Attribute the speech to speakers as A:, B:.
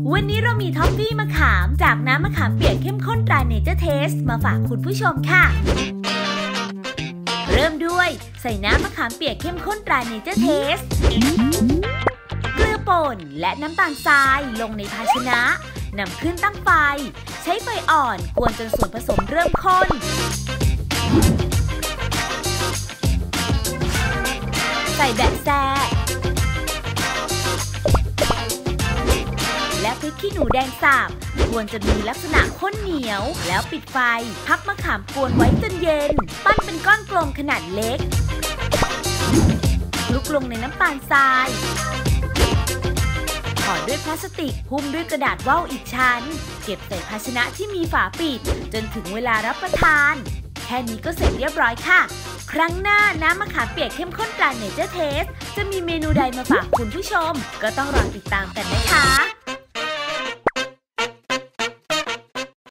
A: วันนี้เรามีท็อฟฟี่มะขามจากน้ำมะขามเปียกเข้มข้นตราเนเจอร์เทสมาฝากคุณผู้ชมค่ะเริ่มด้วยใส่น้ำมะขามเปียกเข้มข้นตราเนเจอร์เทสเกลือป่นและน้ำตาลทรายลงในภาชนะนำขึ้นตั้งไฟใช้ไฟอ่อนกวนจนส่วนผสมเริ่มข้นใส่แบะแซและพริกขี้หนูแดงสาบกวนจนมีลักษณะข้นเหนียวแล้วปิดไฟพักมะขามกวนไว้จนเย็นปั้นเป็นก้อนกลมขนาดเล็กคลุกลงในน้ำตาลทรายห่อด้วยพลาสติกหุ้มด้วยกระดาษว่าวอีกชั้นเก็บใส่ภาชนะที่มีฝาปิดจนถึงเวลารับประทานแค่นี้ก็เสร็จเรียบร้อยค่ะครั้งหน้าน้ำมะขามเปียกเข้มข้นตราเนเจอร์เทสจะมีเมนูใดมาฝากคุณผู้ชมก็ต้องรอติดตามกันนะคะ